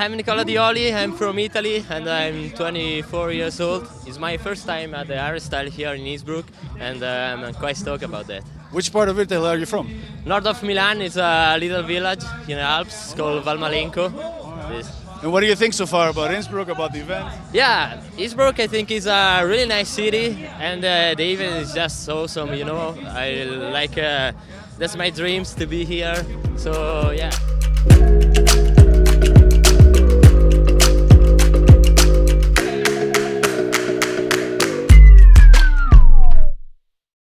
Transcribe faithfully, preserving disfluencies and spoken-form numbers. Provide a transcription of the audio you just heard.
I'm Nicolino Dioli, I'm from Italy and I'm twenty-four years old. It's my first time at the Air+Style here in Innsbruck and uh, I'm quite stoked about that. Which part of Italy are you from? North of Milan is a little village in the Alps called Valmalenco. This. And what do you think so far about Innsbruck, about the event? Yeah, Innsbruck I think is a really nice city and uh, the event is just awesome, you know. I like, uh, that's my dreams to be here, so yeah.